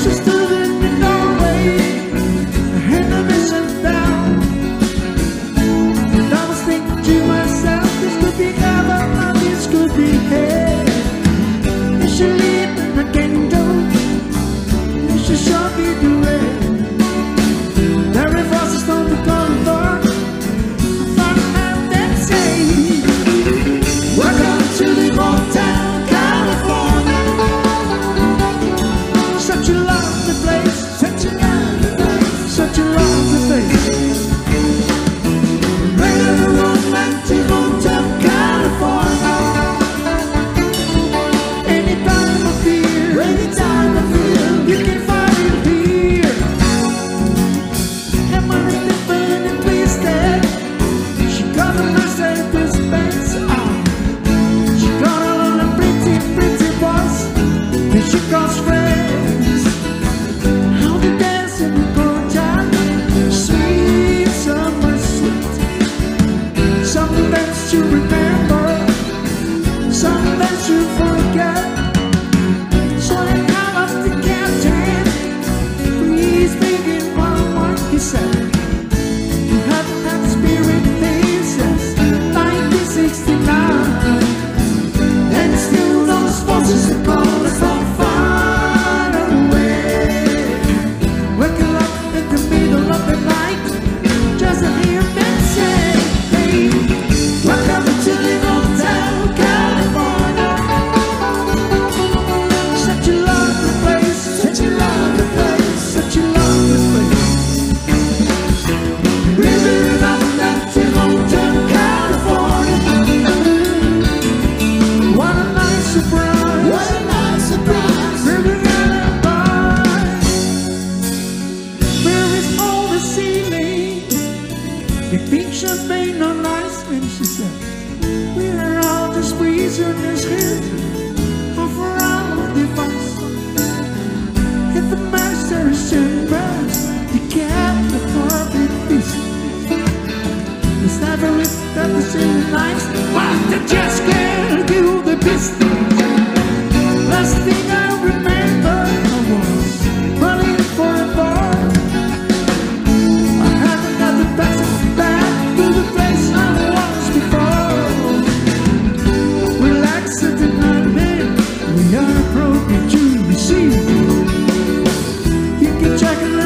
she stood in the doorway, her hand on me shut down. And I was thinking to myself, this could be heaven or this could be hell. If she lit a candle, if she showed me the way, there were voices from the corridor, from out that say, welcome to the Hotel California. Such a lovely place, such a lovely place, such a lovely place. Right on the romantic Hotel California. Anytime I feel, you can find it here. Am I different and twisted? She got a nice Mercedes-Benz. She got a lot of pretty, pretty boys, and she calls friends. How they dance in the courtyard, sweet summer sweet. Some dance you remember, some dance you forget. So I call up the captain, please begin one more, he said. You haven't had the spirit days since 1969, and still those voices are calling from far away. Waking up in the middle of the night, just to hear them say, hey, welcome to the Hotel California. Such a lovely place, such a lovely place, such a lovely place. Living up to Hotel California. What a nice surprise, what a nice surprise. Living in a bar, where is all the ceiling? You think champagne on ice, and she said, we are all just prisoners here of our own device. If the master is chambers, you can't afford it peace. It's never it that the ceiling lights, but they just can't do the business. Last thing I remember, I was running for a bar. I haven't got the passage back to the place I was before. Relax at the night, we are broken to receive. You can check it out.